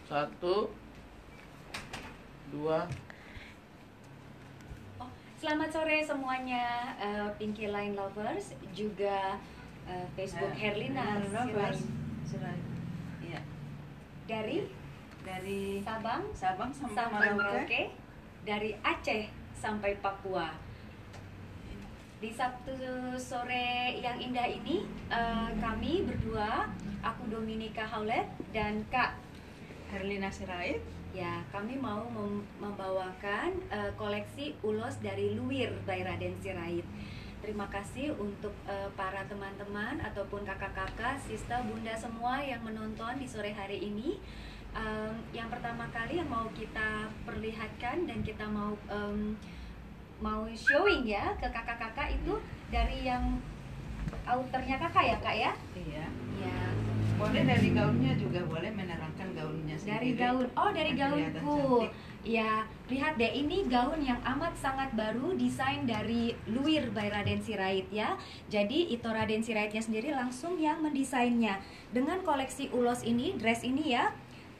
Satu, dua. Selamat sore semuanya, Pinky Line Lovers, juga Facebook Herlina Sirait. Iya. Dari Sabang sampai Merauke, dari Aceh sampai Papua. Di Sabtu sore yang indah ini, kami berdua, aku Dominika Haulet dan Kak Herlina Sirait. Ya, kami mau membawakan koleksi ulos dari Luwir by Raden Sirait. Terima kasih untuk para teman-teman ataupun kakak-kakak, sista, bunda semua yang menonton di sore hari ini. Yang pertama kali yang mau kita perlihatkan dan kita mau showing ya ke kakak-kakak itu dari yang outernya kakak ya kak ya? Iya. Ya. Boleh dari gaunnya juga boleh, menerangkan gaunnya sendiri. Dari gaun, dari gaunku. Cantik. Ya, lihat deh, ini gaun yang amat sangat baru, desain dari Luwir by Raden Sirait ya. Jadi itu Raden Siraitnya sendiri langsung yang mendesainnya. Dengan koleksi ulos ini, dress ini ya,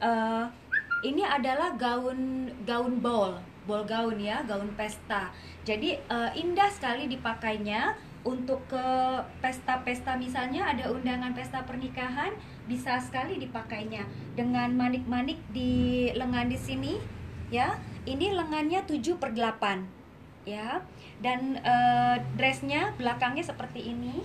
ini adalah gaun ball gaun ya, gaun pesta. Jadi indah sekali dipakainya. Untuk ke pesta-pesta, misalnya ada undangan pesta pernikahan, bisa sekali dipakainya dengan manik-manik di lengan di sini ya. Ini lengannya 7/8 ya. Dan dressnya belakangnya seperti ini,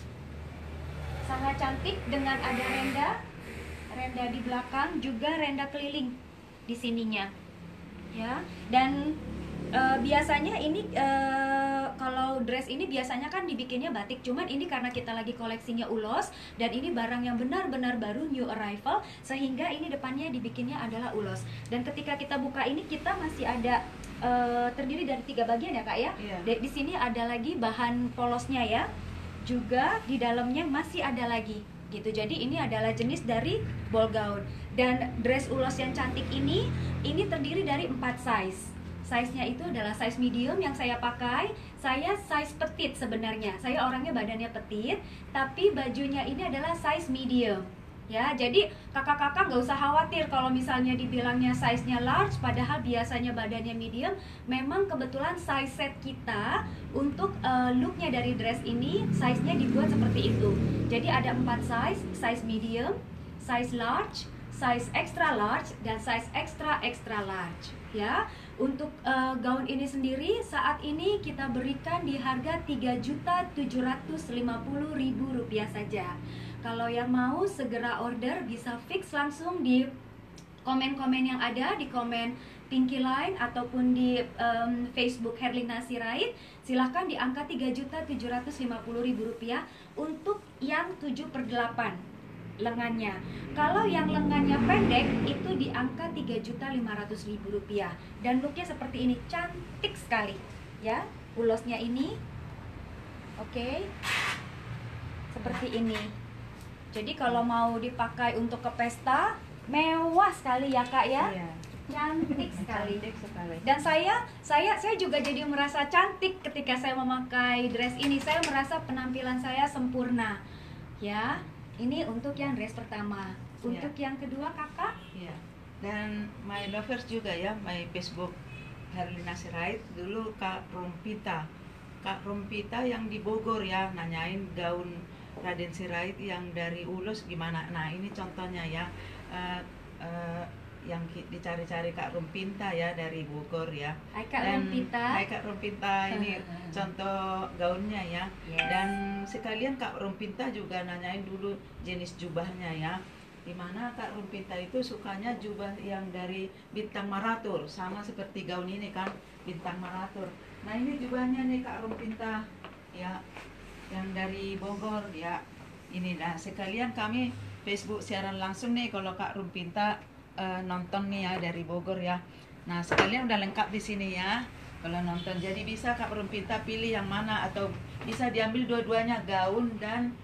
sangat cantik dengan ada renda di belakang, juga renda keliling di sininya ya. Dan biasanya ini kalau dress ini biasanya kan dibikinnya batik, cuman ini karena kita lagi koleksinya ulos dan ini barang yang benar-benar baru, new arrival, sehingga ini depannya dibikinnya adalah ulos. Dan ketika kita buka ini, kita masih ada terdiri dari 3 bagian ya kak ya. Iya. Di sini ada lagi bahan polosnya ya, juga di dalamnya masih ada lagi gitu. Jadi ini adalah jenis dari ball gown. Dan dress ulos yang cantik ini terdiri dari 4 size. Size-nya itu adalah size medium yang saya pakai. Saya size petite sebenarnya. Saya orangnya badannya petite, tapi bajunya ini adalah size medium. Ya, jadi kakak-kakak nggak usah khawatir kalau misalnya dibilangnya size-nya large, padahal biasanya badannya medium. Memang kebetulan size set kita untuk look-nya dari dress ini, size-nya dibuat seperti itu. Jadi ada 4 size medium, size large, size extra large, dan size extra large ya. Untuk gaun ini sendiri saat ini kita berikan di harga Rp3.750.000 saja. Kalau yang mau segera order bisa fix langsung di komen-komen yang ada, di komen Pinky Line ataupun di Facebook Herlina Sirait. Silahkan di angka Rp3.750.000 untuk yang 7/8 lengannya. Kalau yang lengannya pendek itu di angka Rp3.500.000. Dan looknya seperti ini, cantik sekali ya. Ulosnya ini oke, seperti ini. Jadi kalau mau dipakai untuk ke pesta, mewah sekali ya kak ya. Iya. Cantik sekali. Cantik sekali. Dan saya juga jadi merasa cantik ketika saya memakai dress ini. Saya merasa penampilan saya sempurna ya. Ini untuk yang dress pertama. Untuk yang kedua kakak? Iya. Dan my lovers juga ya, my Facebook Herlina Sirait. Dulu Kak Rompita yang di Bogor ya, nanyain gaun Raden Sirait yang dari ulos gimana. Nah ini contohnya ya, yang dicari-cari Kak Rompita ya dari Bogor ya. Hai Kak Rompita, ini contoh gaunnya ya. Yes. Dan sekalian Kak Rompita juga nanyain dulu jenis jubahnya ya. Dimana Kak Rompita itu sukanya jubah yang dari bintang maratur, sama seperti gaun ini kan, bintang maratur. Nah ini jubahnya nih Kak Rompita ya, yang dari Bogor ya. Ini nah sekalian kami Facebook siaran langsung nih kalau Kak Rompita nonton nih ya dari Bogor ya. Nah sekalian udah lengkap di sini ya kalau nonton. Jadi bisa Kak Rompita pilih yang mana, atau bisa diambil dua-duanya, gaun dan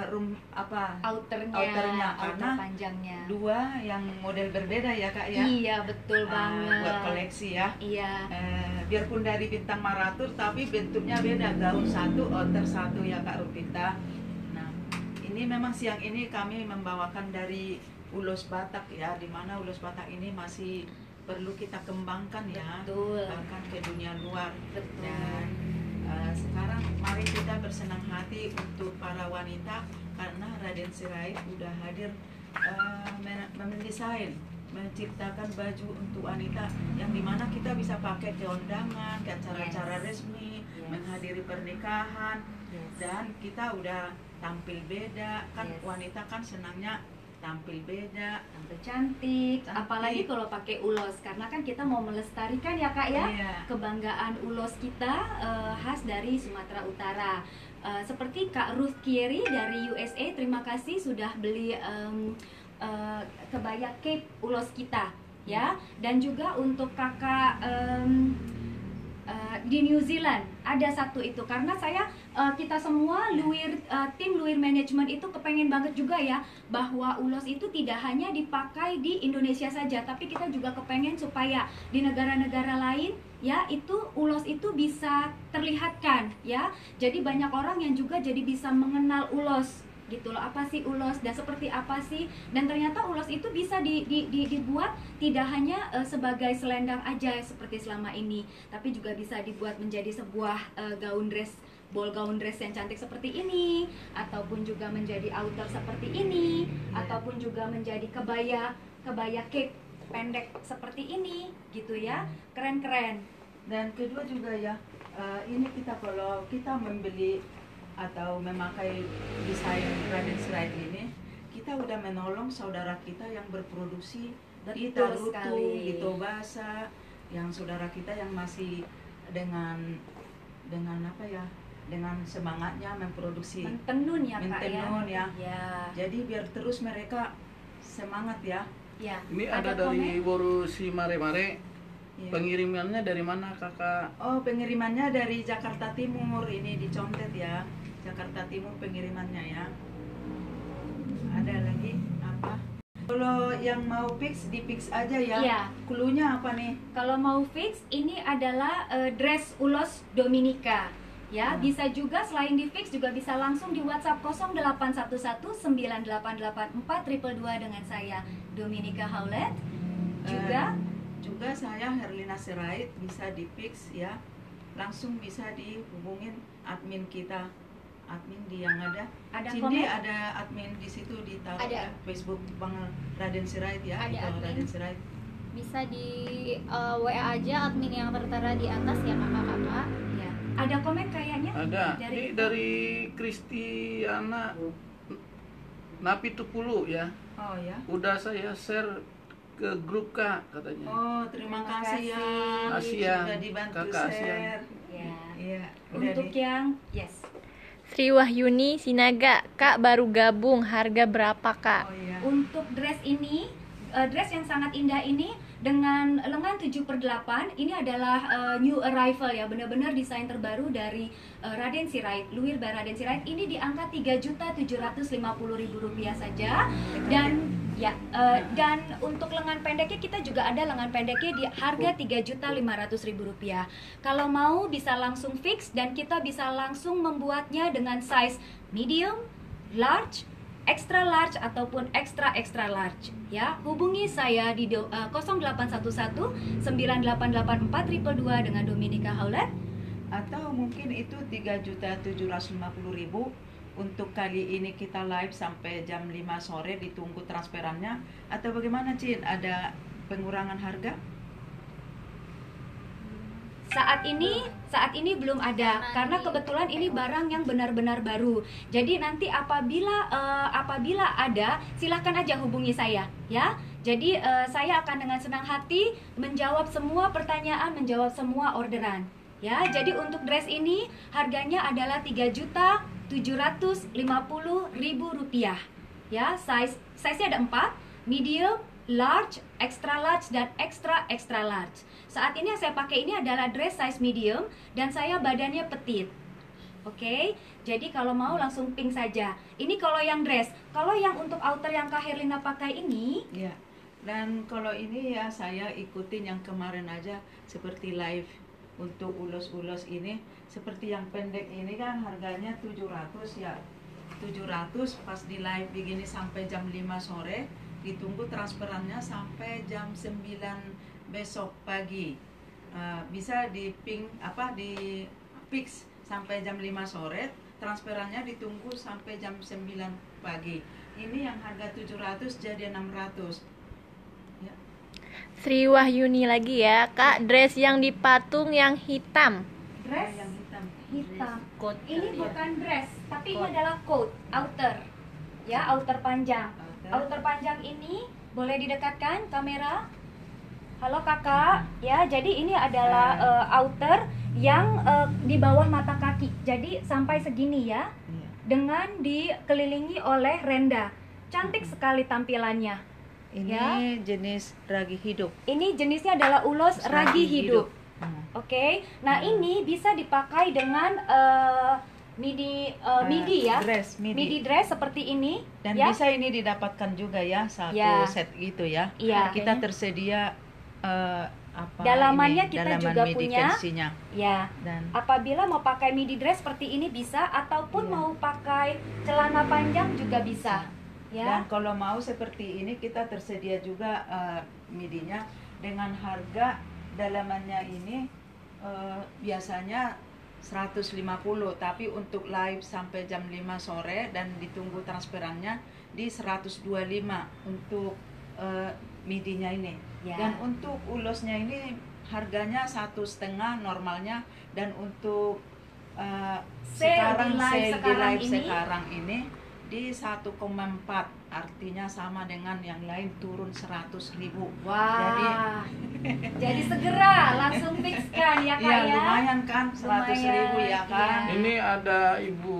outernya karena panjangnya. Dua yang model berbeda ya kak ya. Iya betul banget. Buat koleksi ya. Iya. Biarpun dari bintang maratur tapi bentuknya beda, gaun satu, outer satu ya Kak Rupita. Nah ini memang siang ini kami membawakan dari ulos Batak ya, dimana ulos Batak ini masih perlu kita kembangkan ya, Betul. bahkan ke dunia luar. Betul. Dan sekarang mari kita bersenang hati untuk para wanita karena Raden Sirait udah hadir mendesain, menciptakan baju untuk wanita yang dimana kita bisa pakai ke undangan, ke acara-acara resmi, menghadiri pernikahan, dan kita udah tampil beda kan. Wanita kan senangnya tampil beda, tampil cantik, apalagi kalau pakai ulos, karena kan kita mau melestarikan ya Kak ya, kebanggaan ulos kita khas dari Sumatera Utara. Seperti Kak Ruth Kieri dari USA, terima kasih sudah beli kebaya cape ulos kita ya. Dan juga untuk kakak di New Zealand ada satu itu, karena saya kita semua tim Luir Management itu kepengen banget juga ya bahwa ulos itu tidak hanya dipakai di Indonesia saja, tapi kita juga kepengen supaya di negara-negara lain ya itu ulos itu bisa terlihatkan ya. Jadi banyak orang yang juga jadi bisa mengenal ulos gitu loh, apa sih ulos dan seperti apa sih, dan ternyata ulos itu bisa dibuat tidak hanya sebagai selendang aja seperti selama ini, tapi juga bisa dibuat menjadi sebuah ball gown dress yang cantik seperti ini, ataupun juga menjadi outer seperti ini, ataupun juga menjadi kebaya cape pendek seperti ini gitu ya, keren-keren. Dan kedua juga ya, ini kita kalau kita membeli atau memakai desain Raden Sirait ini, kita udah menolong saudara kita yang berproduksi di Tarutu, di Tobasa, yang saudara kita yang masih dengan apa ya, dengan semangatnya memproduksi, mentenun ya Kak ya. Jadi biar terus mereka semangat ya. Ini ada dari Borusi Mare-Mare. Pengirimannya dari mana Kakak? Oh, pengirimannya dari Jakarta Timur, ini di Condet ya, Jakarta Timur pengirimannya ya. Ada lagi apa? Kalau yang mau fix, di fix aja ya. Cluenya apa nih? Kalau mau fix, ini adalah dress ulos Dominika ya. Bisa juga selain di fix juga bisa langsung di WhatsApp 0811988422 dengan saya Dominika Haulet. Juga saya Herlina Sirait, bisa di fix ya, langsung bisa dihubungin admin kita, admin yang ada Cindy, ada admin di situ ditaruh ya, Facebook Bang Raden Sirait ya, itu Raden Sirait. Bisa di WA aja admin yang tertera di atas ya kakak-kakak. Ya. Ada komen kayaknya? Ada. Dari Kristiana Napi Tupulu ya. Oh ya. Udah saya share ke grup Kak katanya. Oh, terima kasih ya. Asia. Sudah dibantu Kakak share. Iya. Untuk yang Sri Wahyuni Sinaga, Kak baru gabung, harga berapa Kak? Oh, iya. Untuk dress ini, dress yang sangat indah ini dengan lengan 7/8, ini adalah new arrival ya, benar-benar desain terbaru dari Raden Sirait, Luir by Raden Sirait. Ini di angka Rp3.750.000 saja. Dan untuk lengan pendeknya kita juga ada lengan pendeknya di harga Rp3.500.000. Kalau mau bisa langsung fix dan kita bisa langsung membuatnya dengan size medium, large, extra large ataupun extra large ya. Hubungi saya di 0811-9884-222 dengan Dominika Haulet. Atau mungkin itu Rp3.750.000. Untuk kali ini kita live sampai jam 5 sore, ditunggu transferannya atau bagaimana Cin? Ada pengurangan harga? Saat ini belum ada, karena kebetulan ini barang yang benar-benar baru. Jadi nanti apabila ada, silahkan aja hubungi saya ya. Jadi saya akan dengan senang hati menjawab semua pertanyaan, menjawab semua orderan ya. Jadi untuk dress ini harganya adalah Rp3.750.000 ya. Size-nya ada 4, medium, large, extra large, dan extra large. Saat ini yang saya pakai ini adalah dress size medium dan saya badannya petite. Oke, jadi kalau mau langsung pink saja. Ini kalau yang dress. Kalau yang untuk outer yang Kak Herlina pakai ini, ya. Dan kalau ini ya saya ikutin yang kemarin aja seperti live. Untuk ulos-ulos ini seperti yang pendek ini kan harganya 700 ya. 700 pas di live begini sampai jam 5 sore ditunggu transferannya sampai jam 9 besok pagi. Bisa di fix sampai jam 5 sore, transferannya ditunggu sampai jam 9 pagi. Ini yang harga 700 jadi 600. Ya. Sri Wahyuni lagi ya, Kak. Dress yang dipatung yang hitam. Dress Yang hitam. Coat. Ini Ya. bukan dress, tapi ini Coat. adalah coat, outer. Ya, outer panjang. Outer. Outer panjang ini boleh didekatkan kamera. Halo Kakak, ya. Jadi ini adalah outer yang di bawah mata kaki. Jadi sampai segini ya, Iya. dengan dikelilingi oleh renda. Cantik sekali tampilannya. Ini Ya. jenis ragi hidup. Ini jenisnya adalah ulos ragi hidup. Oke, nah Hmm. ini bisa dipakai dengan midi ya, Dress, midi dress seperti ini, Dan ya. bisa ini didapatkan juga ya, satu Ya. set gitu ya. Iya. Kita tersedia Dalamannya kita juga midi punya. tensinya. Ya, Dan apabila mau pakai midi dress seperti ini bisa, ataupun Iya. mau pakai celana panjang juga bisa, dan ya. kalau mau seperti ini kita tersedia juga midinya dengan harga dalamannya ini biasanya 150, tapi untuk live sampai jam 5 sore dan ditunggu transferannya di 125 untuk midinya ini. Ya. Dan untuk ulosnya ini harganya 1,5 normalnya, dan untuk Sale di live sekarang ini di 1,4, artinya sama dengan yang lain, turun 100.000. Wah, jadi segera langsung fixkan ya Kak Iya, ya. lumayan kan, 100.000 ya Lumayan, kan. iya. Ini ada Ibu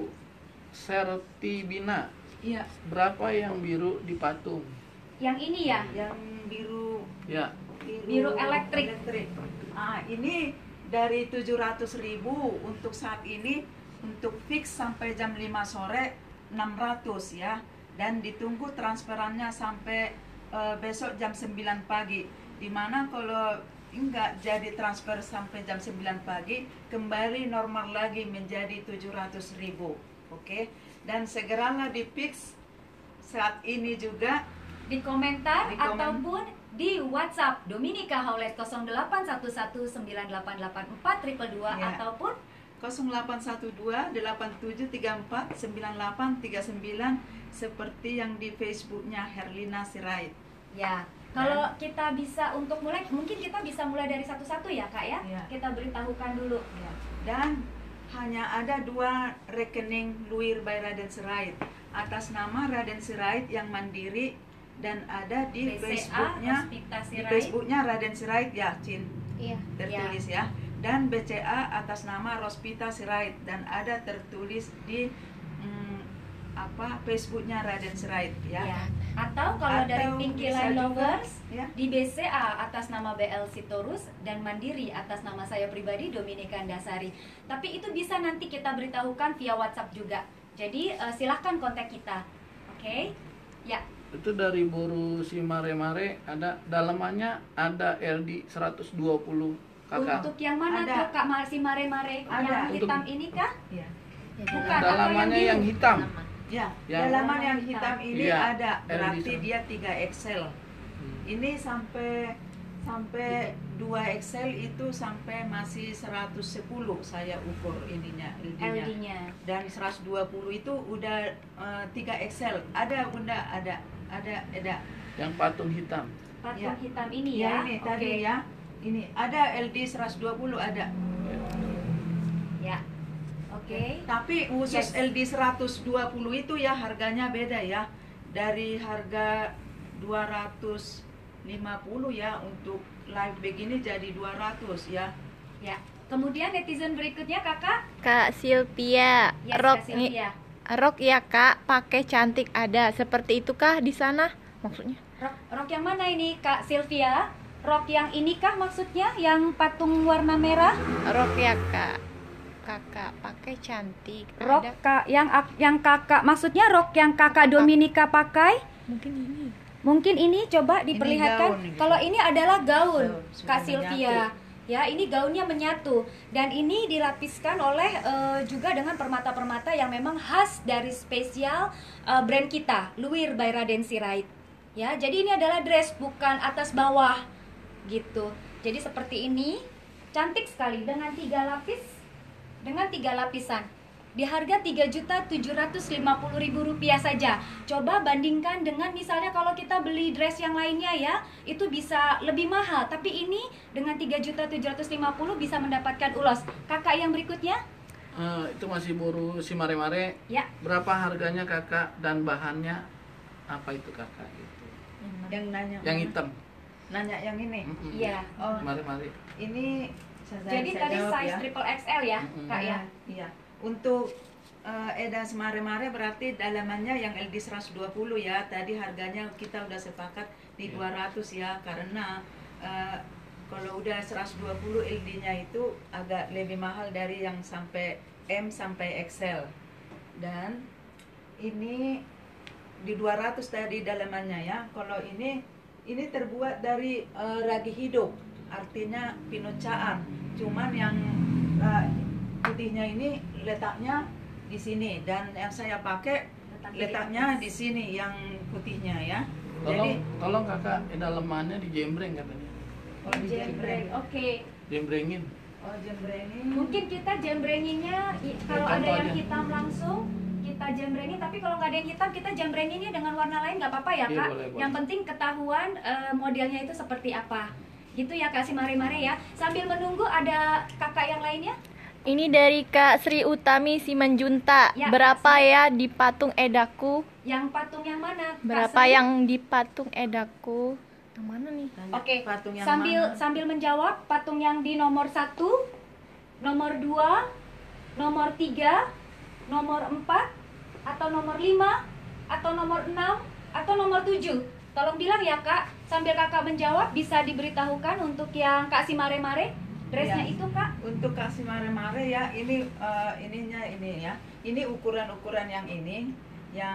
Sertibina. Iya, Berapa yang biru di patung? Yang ini ya, yang biru Ya, Biru elektrik. Ini dari 700.000 untuk saat ini, untuk fix sampai jam 5 sore 600 ya, dan ditunggu transferannya sampai besok jam 9 pagi. Dimana kalau enggak jadi transfer sampai jam 9 pagi, kembali normal lagi menjadi 700.000. Oke, dan segeralah di fix saat ini juga. di komentar Di komen. ataupun di WhatsApp Dominika Haulet 08119884 Ya. ataupun 0812-8734-9839 seperti yang di Facebooknya Herlina Sirait. ya. Kalau kita bisa untuk mulai, mungkin kita bisa mulai dari satu-satu ya Kak ya. Ya. Kita beritahukan dulu. Ya. Dan hanya ada 2 rekening Luir by Raden Sirait, atas nama Raden Sirait yang mandiri, dan ada di BCA, Facebooknya, Rospita di Sirait. Facebooknya Raden Sirait ya, Cin, Iya. tertulis ya. Dan BCA atas nama Rospita Sirait, dan ada tertulis di Facebooknya Raden Sirait ya. Ya. Atau kalau dari Atau Pinky bisa Line juga, Lovers ya. di BCA atas nama BL Sitorus, dan Mandiri atas nama saya pribadi Dominika Andasari. Tapi itu bisa nanti kita beritahukan via WhatsApp juga. Jadi silahkan kontak kita. Oke? Ya. itu dari Boru si Mare-Mare, ada dalamannya ada LD 120 kakak. Untuk yang mana Ada. tuh Kak Marsi Mare-Mare? Ada. Yang hitam Untuk- ini kah? Ya. Bukan, atau Dalamannya biru? yang hitam. Ya, Yang- dalaman yang hitam ini Iya, ada, berarti LD. dia 3 XL. Ini sampai 2 XL itu sampai masih 110 saya ukur ininya LD-nya. LD-nya. Dan 120 itu udah 3 XL. Ada Bunda, ada. Yang patung hitam. Patung Ya. hitam ini Ya, ya. ini Oke. tadi ya. Ini ada LD 120 ada. Ya. Oke. Tapi khusus Yes. LD 120 itu ya harganya beda ya. Dari harga 250 ya, untuk live begini jadi 200 ya. Ya. Kemudian netizen berikutnya Kakak. Kak Sylvia, Yes, rok Kak Sylvia. rok ya Kak, pakai cantik ada. Seperti itukah di sana? Maksudnya? Rok yang mana ini Kak Sylvia? Rok yang ini kah maksudnya? Yang patung warna merah? Rok ya Kak. Kakak pakai cantik. Rok Ada yang Kakak maksudnya rok yang Kakak Dominika pakai? mungkin ini. Mungkin ini coba diperlihatkan. gaun gitu. Kalau ini adalah gaun, Gaun, sudah Kak Sylvia. menyatu. Ya, ini gaunnya menyatu, dan ini dilapiskan oleh juga dengan permata-permata yang memang khas dari spesial brand kita, Luir by Raden Sirait. Ya, jadi ini adalah dress, bukan atas bawah gitu. Jadi seperti ini, cantik sekali dengan 3 lapis, dengan 3 lapisan. Di harga Rp3.750.000 saja. Coba bandingkan dengan misalnya kalau kita beli dress yang lainnya ya, itu bisa lebih mahal. Tapi ini dengan Rp3.750.000 bisa mendapatkan ulos. Kakak yang berikutnya? Itu masih buru si mare-mare. Ya. Berapa harganya kakak dan bahannya apa itu kakak itu? Yang nanya Yang mana? hitam. Nanya yang ini. Iya. Oh, Mare-mare. ini Jadi tadi jawab size ya. triple XL ya, Kak ya? Iya. Untuk Edas Mare-Mare berarti dalamannya yang LD 120 ya. Tadi harganya kita udah sepakat di 200 ya, karena kalau udah 120 LD-nya itu agak lebih mahal dari yang sampai M sampai XL. Dan ini di 200 tadi dalamannya ya. Kalau ini terbuat dari ragi hidup, artinya pinucaan. Cuman yang putihnya ini letaknya di sini, dan yang saya pakai letaknya di sini yang putihnya ya. Tolong kakak dalamannya dijembreng katanya. Oh, di Jembreng, oke. Jembrengin. Oh, jembrengin. Mungkin kita jembrenginnya kalau ada contoh yang aja. hitam langsung kita jembrengin, tapi kalau nggak ada yang hitam kita jembrenginnya dengan warna lain nggak apa-apa ya Iya, Kak. boleh. Yang penting ketahuan modelnya itu seperti apa. Gitu ya Kak si Mare-Mare ya. Sambil menunggu ada kakak yang lainnya. Ini dari Kak Sri Utami Simanjunta. Ya, Berapa ya di patung Edaku? Yang patung yang mana? Kak Berapa Sri? yang di patung Edaku? Yang mana nih? Oke, Patung yang sambil mana? sambil menjawab, patung yang di nomor 1, nomor 2, nomor 3, nomor 4, atau nomor 5, atau nomor 6, atau nomor 7. Tolong bilang ya Kak, sambil kakak menjawab bisa diberitahukan untuk yang Kak si Mare-Mare, dressnya Iya. itu Kak. Untuk kasih mare-mare ya, ini ininya ini ya. Ini ukuran-ukuran yang ini, yang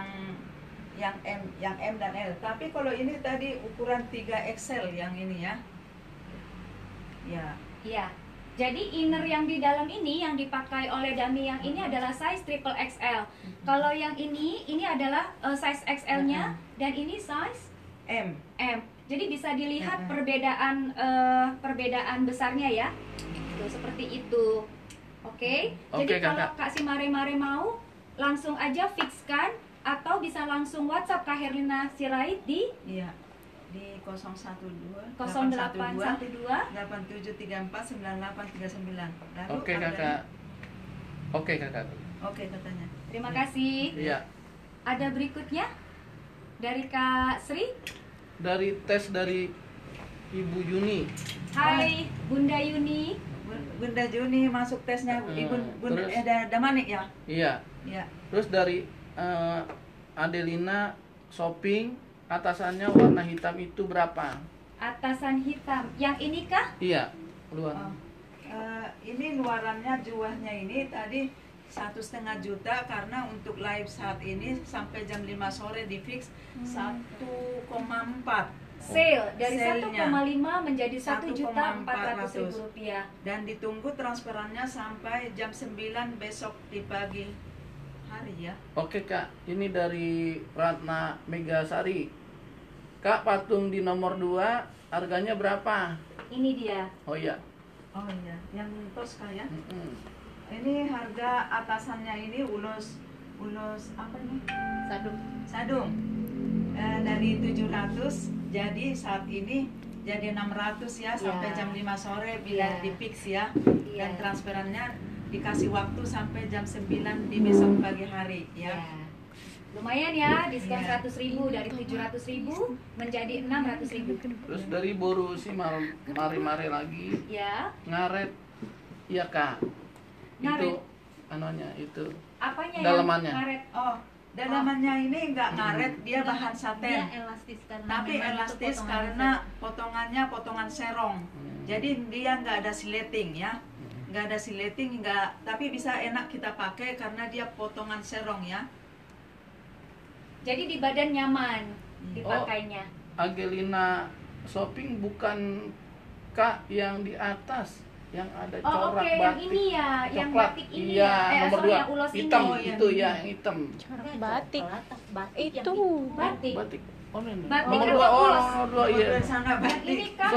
M dan L. Tapi kalau ini tadi ukuran 3XL yang ini ya. Ya. Iya. Jadi inner yang di dalam ini yang dipakai oleh Dami yang ini adalah size triple XL. Kalau yang ini adalah size XL-nya dan ini size M. M. Jadi bisa dilihat perbedaan besarnya ya. Tuh, seperti itu. Oke. Jadi Oke, kalau Kakak. Kak si Mare-Mare mau langsung aja fixkan atau bisa langsung WhatsApp Kak Herlina Sirait di Iya. Di 012 0812 8734 9839. Lalu Oke ada- kakak. Oke kakak. Oke katanya. Terima kasih. Iya. Ada berikutnya dari Kak Sri. Dari tes dari Ibu Yuni. Hai Bunda Yuni. Bunda Juni masuk tesnya Ibu Bunda Terus? Damanik ya. Iya. Iya. Terus dari Adelina shopping, atasannya warna hitam itu berapa? Atasan hitam. Yang ini kah? Iya, luar. Oh, ini luarannya juahnya ini tadi 1,5 juta, karena untuk live saat ini sampai jam 5 sore di fix 1,4 Sale dari Sale-nya. 1,5 menjadi Rp1.400.000. dan ditunggu transferannya sampai jam 9 besok di pagi hari ya. Oke kak, ini dari Ratna Megasari. Kak, patung di nomor 2 harganya berapa? Ini dia. Oh iya. Oh iya, yang Tosca ya. Mm-mm. Ini harga atasannya ini ulos apa nih? Sadung. Dari 700 jadi saat ini jadi 600 ya, sampai Ya. jam 5 sore bila Ya. di fix ya. Iya. Dan transferannya dikasih waktu sampai jam 9 di besok pagi hari ya. Ya. Lumayan ya, diskon Iya. 100.000 dari 700.000 menjadi 600.000. Terus dari Boru si Mari-Mari lagi. Ya, Ngaret. Iya kak. Ngaret. Itu anonya itu. apanya Dalamannya. yang karet? Oh, dalamannya ini enggak ngaret, dia bahan saten. Dia elastis karena Tapi memang itu elastis potongan karena potongannya potongan serong. Jadi dia nggak ada sileting ya. Nggak ada sileting, nggak, tapi bisa enak kita pakai karena dia potongan serong ya. Jadi di badan nyaman dipakainya. Angelina shopping bukan kak yang di atas, yang ada Oh corak oke, yang batik. ini ya, yang Coklat. batik ini Iya, ya. nomor Sorry, 2. yang ulos Hitam ini. Oh, iya. itu ya, yang hitam. Corak batik. Batik Itu Batik. Batik. Oh, ini. Batik Nomor atau 2, oh, ulos? nomor 2, iya. Dari sana Yang batik. ini Kak.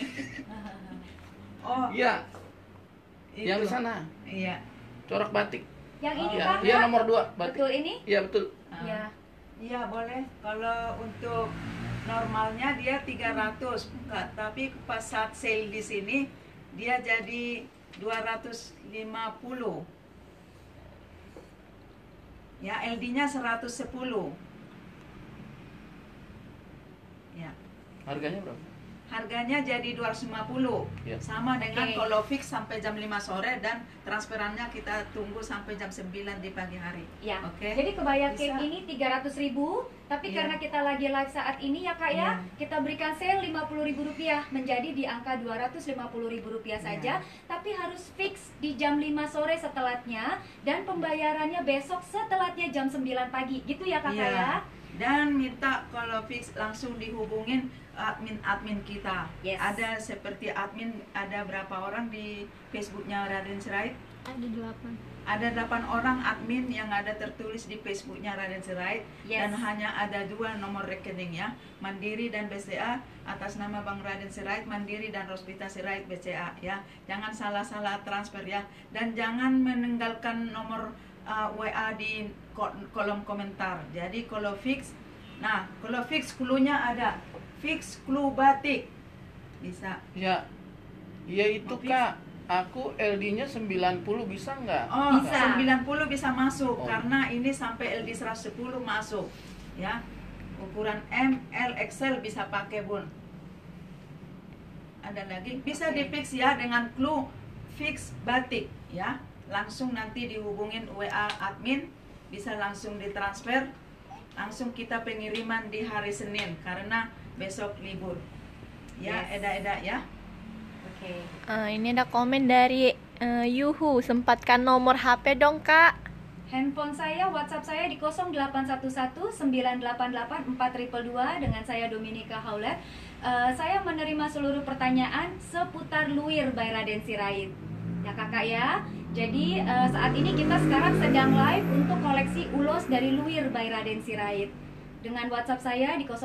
Oh, Iya, itu. yang di sana. Iya. Corak batik. Yang ini Iya, Kak. iya nomor 2, batik. Betul ini? Iya, betul. Ah. Ya. Iya boleh. Kalau untuk normalnya dia 300, tapi pas saat sale di sini dia jadi 250. Ya, LD-nya 110. Ya. Harganya berapa? Harganya jadi 250. Ya. Sama dengan Oke. kalau fix sampai jam 5 sore dan transferannya kita tunggu sampai jam 9 di pagi hari. Ya. Oke. Jadi kebaya Bisa. cake ini 300.000, tapi Iya. karena kita lagi live saat ini ya Kak ya, Iya. kita berikan sale Rp50.000 menjadi di angka Rp250.000 saja, tapi harus fix di jam 5 sore setelatnya dan pembayarannya besok setelatnya jam 9 pagi. Gitu ya Kakak Iya. ya? Dan minta kalau fix langsung dihubungin admin kita. Yes. Ada seperti admin, ada berapa orang di Facebooknya Raden Sirait? Ada 8. Ada 8 orang admin yang ada tertulis di Facebooknya Raden Sirait. Yes. Dan hanya ada 2 nomor rekeningnya, Mandiri dan BCA, atas nama Bang Raden Sirait, Mandiri dan Rospita Sirait BCA ya. Jangan salah-salah transfer ya. Dan jangan meninggalkan nomor WA di kolom komentar. Jadi kalau fix, nah kalau fix cluenya ada, fix clue batik bisa. Ya. Iya itu Mau fix? Kak. Aku LD-nya 90 bisa nggak? Oh, Bisa. 90 bisa masuk Oh. karena ini sampai LD 110 masuk ya. Ukuran M, L, XL bisa pakai Bun. Ada lagi bisa Oke. di fix ya dengan clue fix batik ya. Langsung nanti dihubungin WA admin, bisa langsung ditransfer, langsung kita pengiriman di hari Senin karena besok libur. Ya, Yes. Eda-eda ya. Oke. Ini ada komen dari Yuhu, sempatkan nomor HP dong Kak. Handphone saya, WhatsApp saya di 0811-988-4222 dengan saya Dominika Haulet. Saya menerima seluruh pertanyaan seputar Luwir by Raden Sirait. Ya Kakak ya. Jadi saat ini kita sekarang sedang live untuk koleksi ulos dari Luwir by Raden Sirait. Dengan WhatsApp saya di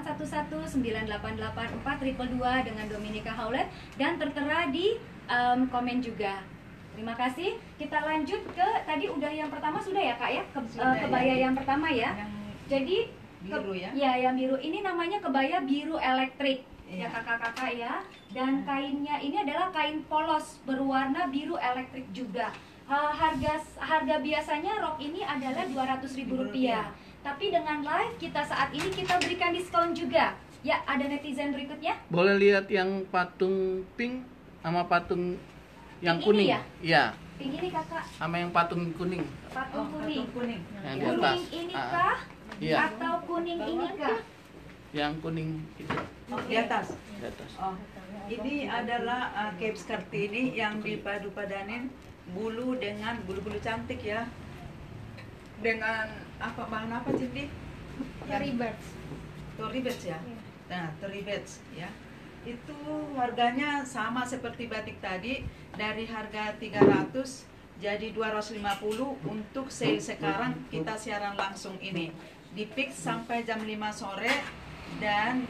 0811-988-4222 dengan Dominika Haulet dan tertera di komen juga. Terima kasih. Kita lanjut ke tadi udah yang pertama sudah ya Kak ya? Sudah, Kebaya ya. yang pertama ya. Yang Jadi biru ya. Ya, yang biru ini namanya kebaya biru elektrik. Ya Iya. kakak-kakak ya. Dan kainnya ini adalah kain polos berwarna biru elektrik juga. Harga biasanya rok ini adalah Rp200.000. Tapi dengan live kita saat ini kita berikan diskon juga. Ya, ada netizen berikutnya. Boleh lihat yang patung pink sama patung yang Ini kuning? ya? Iya, Pink ini kakak, sama yang patung kuning. patung kuning. Patung kuning. Yang di atas. Kuning ini Ah, kah? Iya, Atau kuning ini kah? yang kuning itu Oh, di atas. di atas. Oh, ini adalah cape Kartini yang dipadu-padanin bulu dengan bulu-bulu cantik ya. Dengan apa bahan apa Cindy? Tory Birds. Tory Birds ya. Nah, Tory Birds ya. Itu harganya sama seperti batik tadi, dari harga 300 jadi 250. Untuk sale sekarang kita siaran langsung ini di fix sampai jam 5 sore dan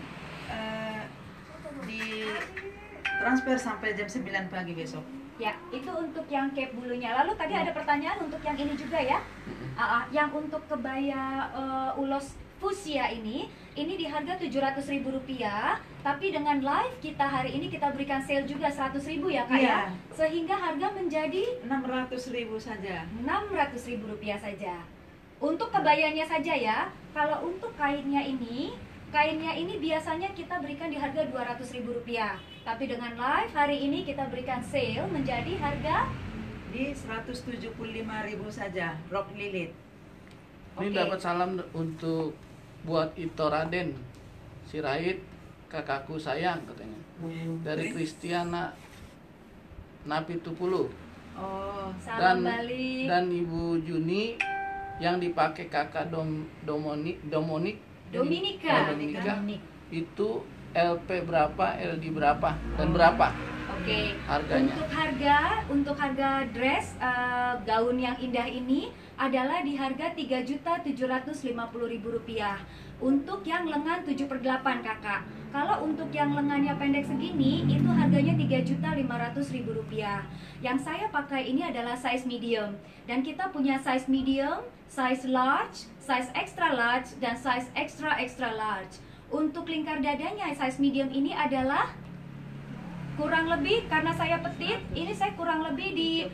di transfer sampai jam 9 pagi besok. Ya, itu untuk yang cape bulunya. Lalu tadi ada pertanyaan untuk yang ini juga ya. Yang untuk kebaya ulos fuchsia ini di harga Rp700.000, tapi dengan live kita hari ini kita berikan sale juga 100.000 ya Kak Iya. ya. Sehingga harga menjadi 600.000 saja. Rp600.000 saja. Untuk kebayanya saja ya. Kalau untuk kainnya ini biasanya kita berikan di harga Rp200.000. Tapi dengan live hari ini kita berikan sale menjadi harga Di 175.000 saja, rok lilit. Ini Oke. dapat salam untuk buat Ito Raden Sirait, kakakku sayang katanya. Dari Kristiana Napitupulu Oh, salam balik. dan Ibu Juni yang dipakai kakak Dominika Dominika. itu LP berapa, LD berapa dan berapa? Oke. Harganya. Untuk harga dress gaun yang indah ini adalah di harga Rp3.750.000. Untuk yang lengan 7/8 kakak. Kalau untuk yang lengannya pendek segini itu harganya Rp3.500.000. Yang saya pakai ini adalah size medium. Dan kita punya size medium, size large, size extra large, dan size extra extra large. Untuk lingkar dadanya size medium ini adalah kurang lebih, karena saya petit, ini saya kurang lebih di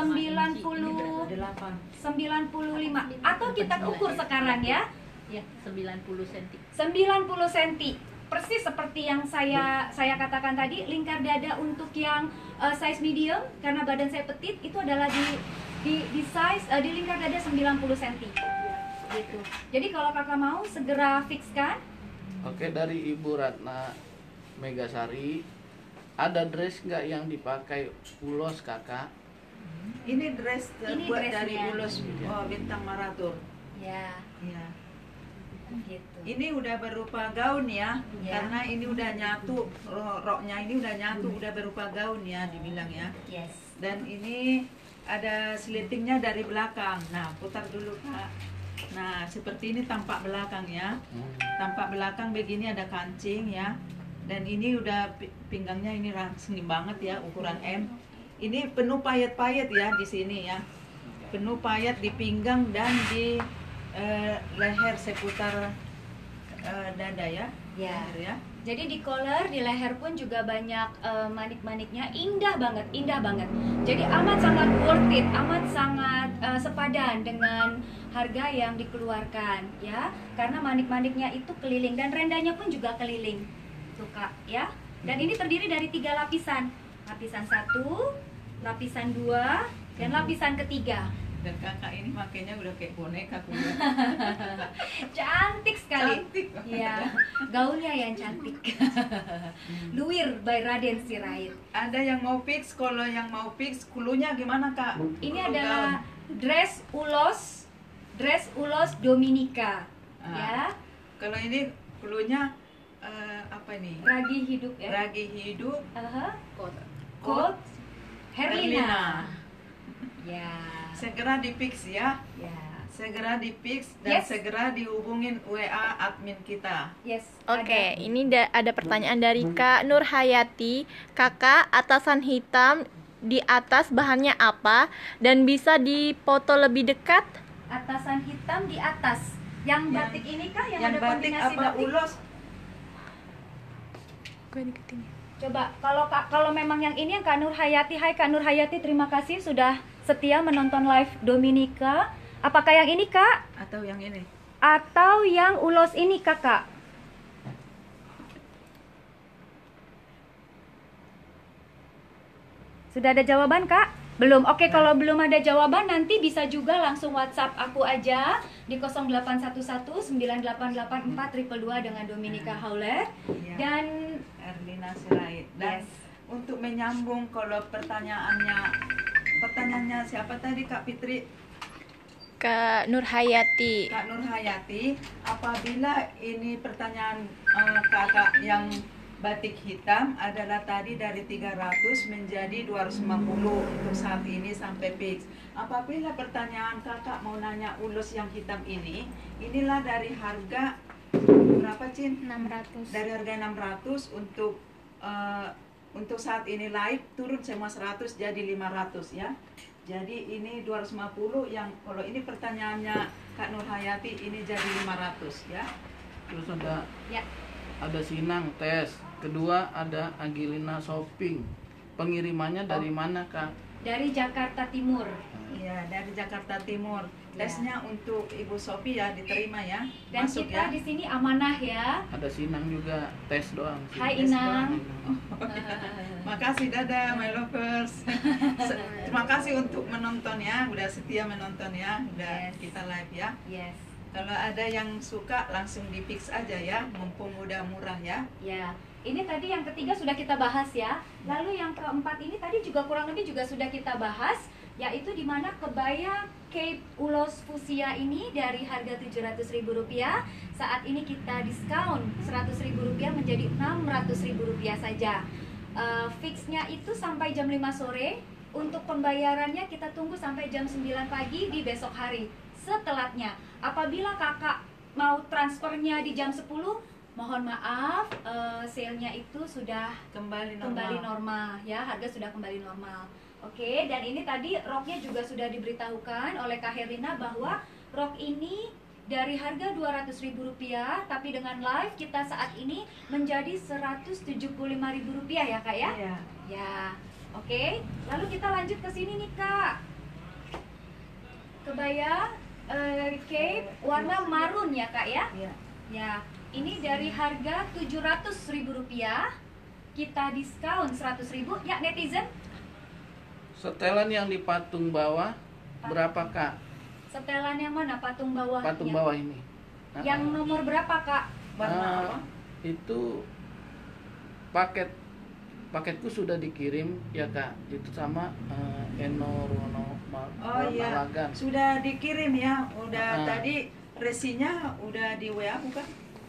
95 atau kita ukur sekarang ya. Ya, 90 cm. 90 cm. Persis seperti yang saya katakan tadi, lingkar dada untuk yang size medium karena badan saya petit itu adalah di size di lingkar dada 90 cm. Gitu. Jadi kalau kakak mau segera fixkan. Oke, dari Ibu Ratna Megasari, ada dress nggak yang dipakai ulos kakak? Ini dress Ini terbuat dressnya. dari ulos bintang maratur. Ya, Ya. gitu. Ini udah berupa gaun ya, Ya. karena ini udah nyatu, roknya ini udah nyatu, udah berupa gaun ya dibilang ya. Yes. Dan ini ada slitingnya dari belakang. Nah, putar dulu Kak. Nah, seperti ini tampak belakang ya. Tampak belakang begini ada kancing ya. Dan ini udah pinggangnya ini rangsing banget ya, ukuran M. Ini penuh payet-payet ya di sini ya. Penuh payet di pinggang dan di leher seputar dada ya. Ya. Leher ya. Jadi di collar, di leher pun juga banyak manik-maniknya, indah banget, indah banget. Jadi amat sangat worth it, amat sangat sepadan dengan harga yang dikeluarkan ya. Karena manik-maniknya itu keliling dan rendanya pun juga keliling, tuh kak ya. Dan ini terdiri dari 3 lapisan, lapisan 1, lapisan 2, dan lapisan ketiga. Dan kakak ini makainya udah kayak boneka kuliah. Cantik sekali. Cantik. Ya, gaunnya yang cantik. Luwir by Raden Sirait. Ada yang mau fix, kalau yang mau fix kulunya gimana Kak? Ini Kulu adalah dress ulos Dominika. Ah. Ya, Kalau ini kulunya apa ini? ragi hidup ya. Ragi hidup. Aha. Kot. Coat Herlina. Herlina. Ya. Segera di fix ya. Ya. Segera di fix dan Yes. segera dihubungin WA admin kita. Yes. Oke, ada. ini ada pertanyaan dari Kak Nur Hayati. Kakak, atasan hitam di atas bahannya apa dan bisa dipoto lebih dekat? Atasan hitam di atas. Yang batik ini kah yang ada batik kombinasi apa batik? ulos? Gue deketin. Coba kalau memang yang ini yang Kak Nur Hayati. Hai Kak Nur Hayati, terima kasih sudah setia menonton live Dominika. Apakah yang ini Kak? Atau yang ini? Atau yang ulos ini Kakak? Sudah ada jawaban Kak? Belum. Oke, kalau belum ada jawaban nanti bisa juga langsung WhatsApp aku aja di 0811988422 dengan Dominika Hauler. Iya. Dan Herlina Sirait. Dan yes. untuk menyambung kalau pertanyaannya siapa tadi Kak Fitri? Kak Nur Hayati. Kak Nur Hayati, apabila ini pertanyaan kakak yang batik hitam adalah tadi dari 300 menjadi 250 untuk saat ini sampai fix. Apabila pertanyaan kakak mau nanya ulus yang hitam ini, inilah dari harga berapa Cin? 600. Dari harga 600 untuk saat ini live turun semua 100 jadi 500 ya. Jadi ini 250 yang kalau ini pertanyaannya Kak Nur Hayati ini jadi 500 ya. Terus ada ya, Sinang tes. Kedua ada Angelina Shopping. Pengirimannya dari mana Kak? dari Jakarta Timur. Iya, dari Jakarta Timur. Ya. Tesnya untuk Ibu Sofi ya diterima ya. Dan Masuk kita ya. di sini amanah ya. Ada Sinang juga, tes doang sih. Hai Tes Inang. Makasih dadah my lovers. Terima kasih untuk menonton ya, udah setia menonton ya, udah Yes. kita live ya. Yes. Kalau ada yang suka langsung di fix aja ya, mumpung udah murah ya. Ya, ini tadi yang ketiga sudah kita bahas ya. Lalu yang keempat ini tadi juga kurang lebih juga sudah kita bahas, yaitu di mana kebaya Cape Ulos Fuchsia ini dari harga Rp700.000 saat ini kita diskon Rp100.000 menjadi Rp600.000 saja. Fixnya itu sampai jam 5 sore. Untuk pembayarannya kita tunggu sampai jam 9 pagi di besok hari setelatnya. Apabila kakak mau transfernya di jam 10, mohon maaf, sale-nya itu sudah Kembali kembali normal ya, harga sudah kembali normal. Oke, dan ini tadi roknya juga sudah diberitahukan oleh Kak Herlina bahwa rok ini dari harga Rp200.000, tapi dengan live kita saat ini menjadi Rp175.000 ya Kak ya? Iya. Ya, oke. Lalu kita lanjut ke sini nih Kak. Kebaya cape warna marun ya Kak ya? Iya. Ya, ini dari harga Rp700.000 kita diskon 100.000 ya netizen. Setelan yang di patung bawah berapa Kak? Setelan yang mana patung bawahnya? Patung bawah ini. Yang nomor berapa Kak? Warna apa? Itu paketku sudah dikirim ya Kak. Itu sama Eno Rono Oh iya, Malagan. sudah dikirim ya. Udah Ah. tadi resinya udah di WA bukan?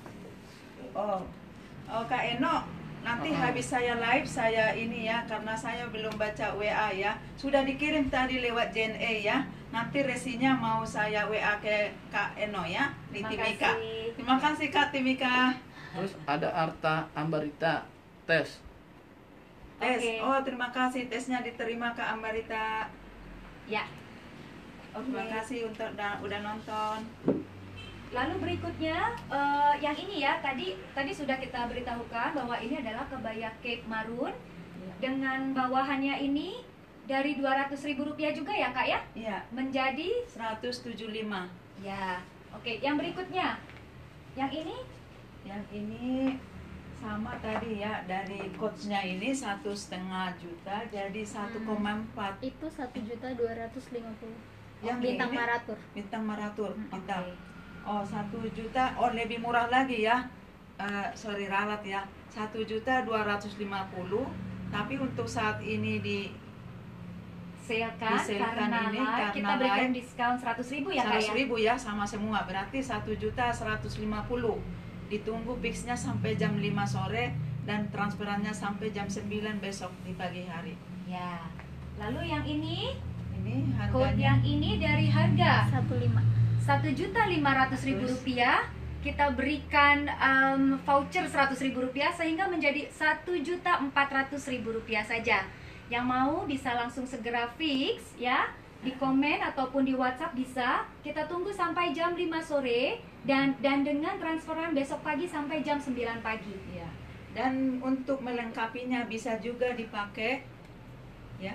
Oh, Kak Eno, nanti habis saya live saya ini ya, karena saya belum baca WA ya. Sudah dikirim tadi lewat JNE ya. Nanti resinya mau saya WA ke Kak Eno ya di Terima Timika. kasih. Terima kasih Kak Timika. Terus ada Arta Ambarita tes. Tes. Oke. Oh, terima kasih tesnya diterima Kak Ambarita. Ya. Terima kasih untuk udah nonton. Lalu berikutnya yang ini ya, tadi sudah kita beritahukan bahwa ini adalah kebaya cape marun dengan bawahannya ini dari Rp200.000 juga ya Kak ya? Iya, Menjadi 175. ya. Oke, yang berikutnya. Yang ini Yang ini sama tadi ya, dari coachnya ini 1,5 juta jadi 1,4. Itu 1.250.000. Yang Bintang ini Maratur. bintang maratur bintang. Oke. Oh, 1 juta. Oh, lebih murah lagi ya. Sorry ralat ya, 1.250.000. Tapi untuk saat ini di seelkan Diseelkan karena ini live karena kita berikan live diskon 100.000 ya Kak ya? 100.000 ya sama semua, berarti 1.150.000. Ditunggu fixnya sampai jam 5 sore dan transferannya sampai jam 9 besok di pagi hari. Ya. Lalu yang ini Ini code harganya yang ini dari harga 15. Rp1.500.000 kita berikan voucher Rp100.000 sehingga menjadi Rp1.400.000 saja. Yang mau bisa langsung segera fix ya, di komen ataupun di WhatsApp bisa. Kita tunggu sampai jam 5 sore dan dengan transferan besok pagi sampai jam 9 pagi. ya. Dan untuk melengkapinya bisa juga dipakai ya.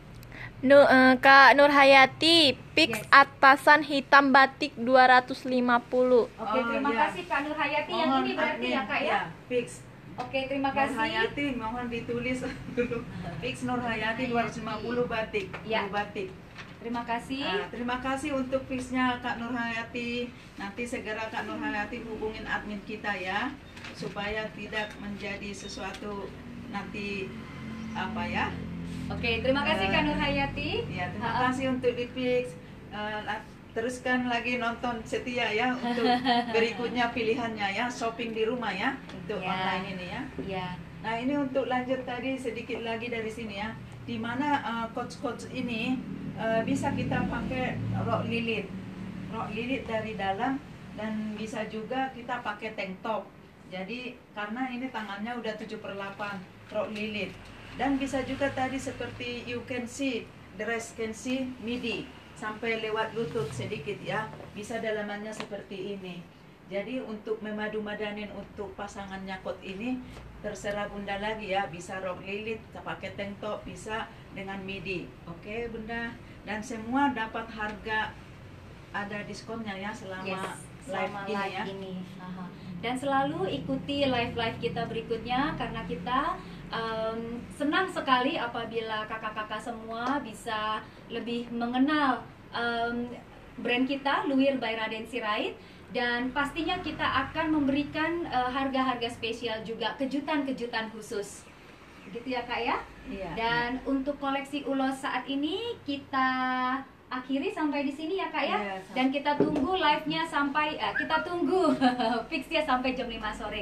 Kak Nur Hayati, fix Yes. atasan hitam batik 250. Oke, terima iya. kasih Kak Nur Hayati. Yang Mohon ini berarti admin, ya Kak ya? Fix. Oke, terima Nur kasih. Hayati, mohon ditulis dulu. Fix Nur Hayati 250 batik. Ya. Bulu batik. Terima kasih. Terima kasih untuk fixnya Kak Nur Hayati. Nanti segera Kak Nur Hayati hubungin admin kita ya, supaya tidak menjadi sesuatu nanti apa ya. Oke, terima kasih Kak Nur Hayati. Ya, terima kasih untuk di fix. Teruskan lagi nonton setia ya untuk berikutnya pilihannya ya, shopping di rumah ya untuk Ya. online ini ya. Ya. Nah, ini untuk lanjut tadi sedikit lagi dari sini ya, di mana coach ini bisa kita pakai rok lilit dari dalam, dan bisa juga kita pakai tank top. Jadi karena ini tangannya udah 7/8 rok lilit, dan bisa juga tadi seperti you can see, dress can see midi sampai lewat lutut sedikit ya, bisa dalamannya seperti ini. Jadi untuk memadu-madanin untuk pasangannya kot ini terserah Bunda lagi ya, bisa rok lilit, pakai tank top, bisa dengan midi. Oke Bunda, dan semua dapat harga, ada diskonnya ya selama selama live ini live ya. ini. Aha. Dan selalu ikuti live kita berikutnya karena kita senang sekali apabila kakak-kakak semua bisa lebih mengenal brand kita Luwir by Raden Sirait, dan pastinya kita akan memberikan harga-harga spesial juga, kejutan-kejutan khusus. Gitu ya Kak ya? Iya. Dan untuk koleksi ulos saat ini kita akhiri sampai di sini ya Kak ya. Iya, Dan kita tunggu live-nya sampai kita tunggu fixnya sampai jam 5 sore.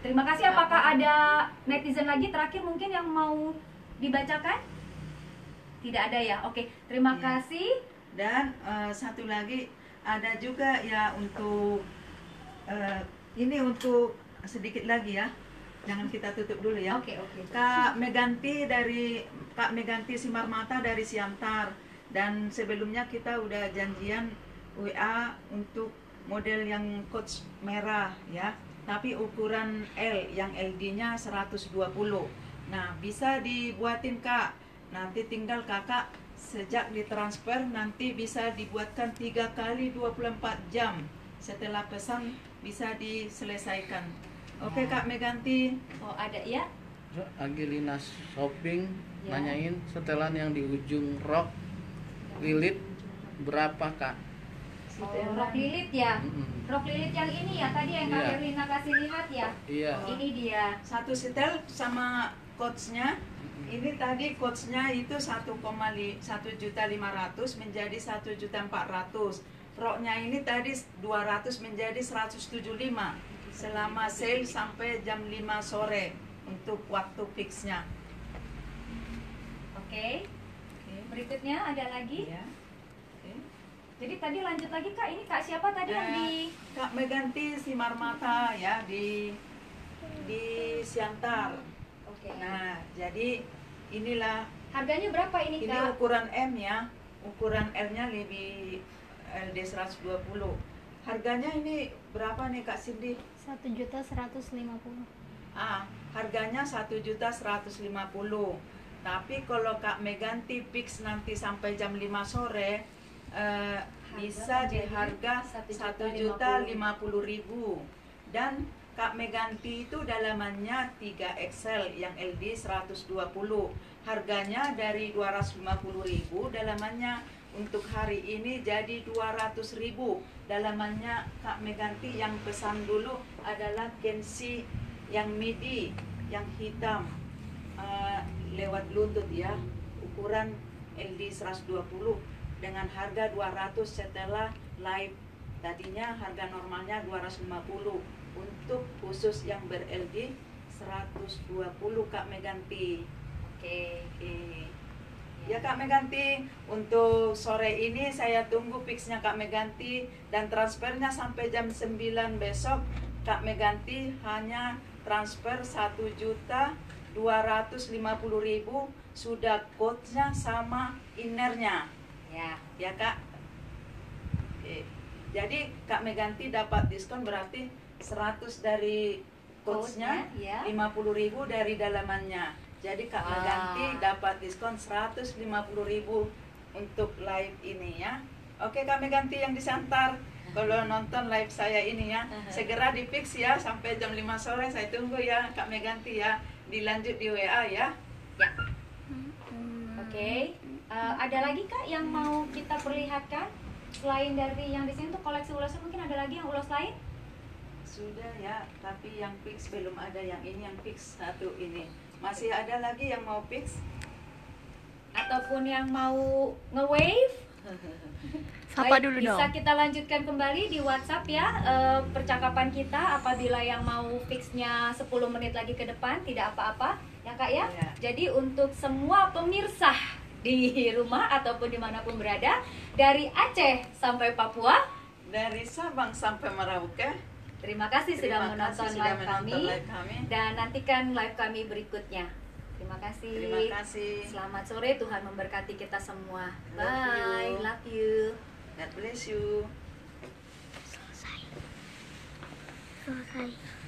Terima kasih. Apakah ada netizen lagi terakhir mungkin yang mau dibacakan? Tidak ada ya. Oke, terima Iya. kasih. Dan satu lagi ada juga ya untuk ini untuk sedikit lagi ya. Jangan kita tutup dulu ya. Oke. Kak Meganti Simarmata dari Siantar, dan sebelumnya kita udah janjian WA untuk model yang coach merah ya, tapi ukuran L yang LD-nya 120. Nah, bisa dibuatin Kak. Nanti tinggal Kakak sejak ditransfer nanti bisa dibuatkan 3 kali 24 jam. Setelah pesan bisa diselesaikan. Oke Kak Meganti. Oh, ada ya. Angelina Shopping Ya. nanyain setelan yang di ujung rok lilit berapa Kak? Oh, rok lilit ya. Mm-mm. Rok lilit yang ini ya, tadi yang Kak Iya. Erlina kasih lihat ya. Iya. Ini dia. Satu setel sama coachnya. Ini tadi coachnya itu 1.500 menjadi 1.400. Roknya ini tadi 200 menjadi 175. Selama sale sampai jam 5 sore untuk waktu fixnya. Oke. Oke. Berikutnya ada lagi. Ya. Oke. Jadi tadi lanjut lagi Kak, ini Kak siapa tadi yang di Kak Meganti Simarmata ya di Siantar. Oke. Nah, jadi inilah Harganya berapa ini ini Kak? ukuran M ya. Ukuran L-nya lebih LD 120. Harganya ini berapa nih Kak Cindy? 1.150.000. Harganya 1.150.000. Tapi kalau Kak Meganti fix nanti sampai jam 5 sore bisa di harga 1.050.000. Dan Kak Meganti itu dalamannya 3 XL yang LD 120. Harganya dari 250.000, dalamannya untuk hari ini jadi 200.000. Dalamannya Kak Meganti yang pesan dulu adalah Kensi yang midi, yang hitam, lewat lutut ya, ukuran LD 120 dengan harga 200 setelah live. Tadinya harga normalnya 250. Untuk khusus yang ber-LD 120 Kak Meganti. Oke. Ya Kak Meganti, untuk sore ini saya tunggu fixnya Kak Meganti, dan transfernya sampai jam 9 besok. Kak Meganti hanya transfer 1.250.000, sudah coachnya sama innernya Ya. ya Kak. Jadi Kak Meganti dapat diskon berarti 100 dari coachnya, Coachnya, ya. 50.000 dari dalamannya. Jadi Kak Meganti dapat diskon 150.000 untuk live ini ya. Oke Kak Meganti yang di Siantar, kalau nonton live saya ini ya, segera di fix ya sampai jam 5 sore. Saya tunggu ya Kak Meganti ya. Dilanjut di WA ya. Ya. Oke. Ada lagi Kak yang mau kita perlihatkan selain dari yang di sini tuh koleksi ulasnya, mungkin ada lagi yang ulas lain? Sudah ya, tapi yang fix belum ada. Yang ini yang fix satu ini. Masih ada lagi yang mau fix? Ataupun yang mau nge-wave? Sapa Baik, dulu bisa dong. kita lanjutkan kembali di WhatsApp ya, percakapan kita. Apabila yang mau fixnya 10 menit lagi ke depan, tidak apa-apa ya Kak ya. Iya. Jadi untuk semua pemirsa di rumah ataupun dimanapun berada, dari Aceh sampai Papua, Dari Sabang sampai Merauke. terima kasih sudah Terima menonton kasih sudah live menonton kami, live kami. dan nantikan live kami berikutnya. Terima kasih. Terima kasih. Selamat sore, Tuhan memberkati kita semua. Love you. Bye, love you. God bless you. Selesai.